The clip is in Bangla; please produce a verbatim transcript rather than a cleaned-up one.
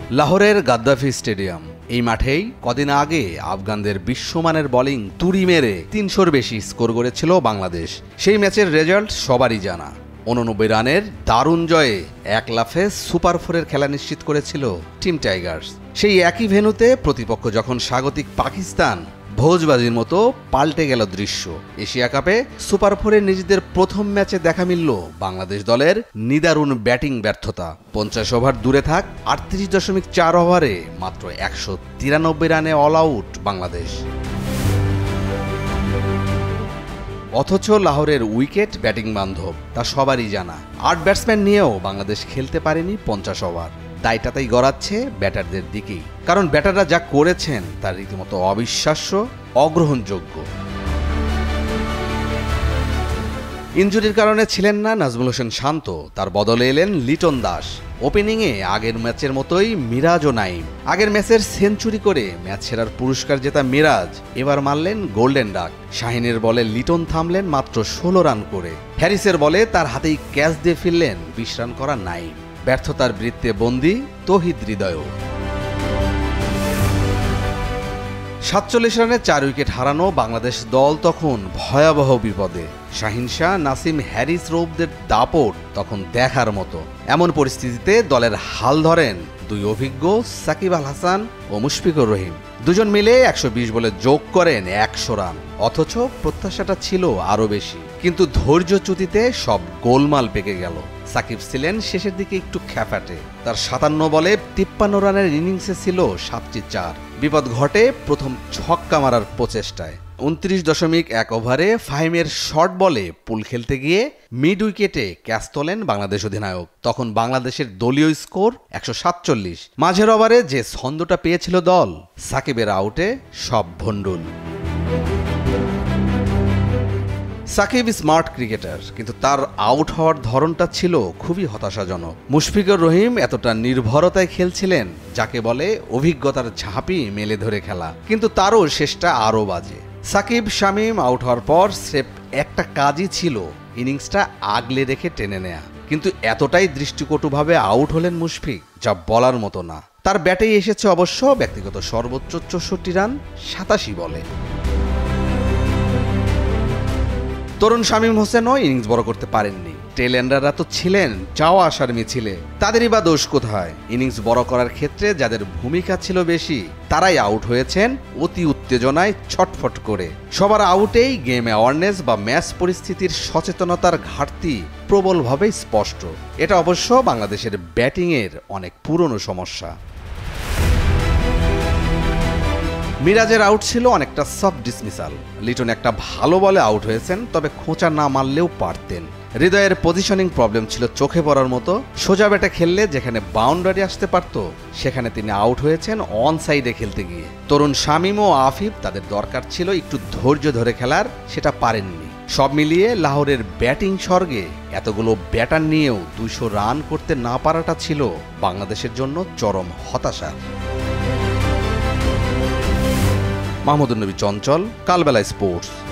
লাহোরের গাদ্দাফি স্টেডিয়াম। এই মাঠেই কদিন আগে আফগানদের বিশ্বমানের বোলিং তুড়ি মেরে তিনশোর বেশি স্কোর করেছিল বাংলাদেশ। সেই ম্যাচের রেজাল্ট সবারই জানা। উননব্বই রানের দারুণ জয়ে এক লাফে সুপার ফোরের খেলা নিশ্চিত করেছিল টিম টাইগার্স। সেই একই ভেন্যুতে প্রতিপক্ষ যখন স্বাগতিক পাকিস্তান, ভোজবাজির মতো পাল্টে গেল দৃশ্য। এশিয়া কাপে সুপার ফোরে নিজেদের প্রথম ম্যাচে দেখা মিলল বাংলাদেশ দলের নিদারুণ ব্যাটিং ব্যর্থতা। পঞ্চাশ ওভার দূরে থাক, আটত্রিশ দশমিক চার ওভারে মাত্র একশো তিরানব্বই রানে অল আউট বাংলাদেশ। অথচ লাহোরের উইকেট ব্যাটিং বান্ধব, তা সবারই জানা। আট ব্যাটসম্যান নিয়েও বাংলাদেশ খেলতে পারেনি পঞ্চাশ ওভার। দায়টা তাই গড়াচ্ছে ব্যাটারদের দিকেই, কারণ ব্যাটাররা যা করেছেন তা রীতিমতো অবিশ্বাস্য, অগ্রহণযোগ্য। ইনজুরির কারণে ছিলেন না নাজমুল হোসেন শান্ত, তার বদলে এলেন লিটন দাস। ওপেনিংয়ে আগের ম্যাচের মতোই মিরাজ ও নাইম। আগের ম্যাচের সেঞ্চুরি করে ম্যাচ সেরার পুরস্কার জেতা মিরাজ এবার মারলেন গোল্ডেন ডাক। শাহিনের বলে লিটন থামলেন মাত্র ষোলো রান করে। হ্যারিসের বলে তার হাতেই ক্যাচ দিয়ে ফিরলেন বিশ রান করা নাইম। ব্যর্থতার বৃত্তে বন্দী তৌহিদ হৃদয়ও। সাতচল্লিশ রানে চার উইকেট হারানো বাংলাদেশ দল তখন ভয়াবহ বিপদে। শাহিন শাহ, নাসিম, হ্যারিস রৌফদের দাপট তখন দেখার মতো। এমন পরিস্থিতিতে দলের হাল ধরেন দুই অভিজ্ঞ সাকিব আল হাসান ও মুশফিকুর রহিম। দুজন মিলে একশো বিশ বলে যোগ করেন একশো রান। অথচ প্রত্যাশাটা ছিল আরও বেশি, কিন্তু ধৈর্যচ্যুতিতে সব গোলমাল পেকে গেল। সাকিব ছিলেন শেষের দিকে একটু খ্যাপাটে। তার সাতান্ন বলে তিপ্পান্ন রানের ইনিংসে ছিল সাতটি চার। বিপদ ঘটে প্রথম ছক্কা মারার প্রচেষ্টায়। উনত্রিশ দশমিক এক ওভারে ফাহিমের শর্ট বলে পুল খেলতে গিয়ে মিড উইকেটে ক্যাচ তোলেন বাংলাদেশ অধিনায়ক। তখন বাংলাদেশের দলীয় স্কোর একশো সাতচল্লিশ। মাঝের ওভারে যে ছন্দটা পেয়েছিল দল, সাকিবের আউটে সব ভণ্ডুল। সাকিব স্মার্ট ক্রিকেটার, কিন্তু তার আউট হওয়ার ধরনটা ছিল খুবই হতাশাজনক। মুশফিকুর রহিম এতটা নির্ভরতায় খেলছিলেন যাকে বলে অভিজ্ঞতার ঝাঁপি মেলে ধরে খেলা, কিন্তু তারও শেষটা আরও বাজে। সাকিব শামীম আউট হওয়ার পর স্রেফ একটা কাজই ছিল ইনিংসটা আগলে রেখে টেনে নেয়া, কিন্তু এতটাই দৃষ্টিকটুভাবে আউট হলেন মুশফিক যা বলার মতো না। তার ব্যাটেই এসেছে অবশ্য ব্যক্তিগত সর্বোচ্চ চৌষট্টি রান সাতাশি বলে। তরুণ শামীম হোসেনও ইনিংস বড় করতে পারেননি। টেলেন্ডাররা তো ছিলেন যাওয়া আসার মিছিলে, তাদেরই বা দোষ কোথায়? ইনিংস বড় করার ক্ষেত্রে যাদের ভূমিকা ছিল বেশি, তারাই আউট হয়েছেন অতি উত্তেজনায় ছটফট করে। সবার আউটেই গেম অ্যাওয়ারনেস বা ম্যাচ পরিস্থিতির সচেতনতার ঘাটতি প্রবলভাবে স্পষ্ট। এটা অবশ্য বাংলাদেশের ব্যাটিংয়ের অনেক পুরনো সমস্যা। মিরাজের আউট ছিল অনেকটা সফট ডিসমিসাল। লিটন একটা ভালো বলে আউট হয়েছেন, তবে খোঁচা না মারলেও পারতেন। হৃদয়ের পজিশনিং প্রবলেম ছিল চোখে পড়ার মতো। সোজা ব্যাটে খেললে যেখানে বাউন্ডারি আসতে পারত, সেখানে তিনি আউট হয়েছেন অন সাইডে খেলতে গিয়ে। তরুণ শামীম ও আফিফ, তাদের দরকার ছিল একটু ধৈর্য ধরে খেলার, সেটা পারেননি। সব মিলিয়ে লাহোরের ব্যাটিং স্বর্গে এতগুলো ব্যাটার নিয়েও দুইশো রান করতে না পারাটা ছিল বাংলাদেশের জন্য চরম হতাশা। মাহমুদুন নবী চঞ্চল, কালবেলা স্পোর্টস।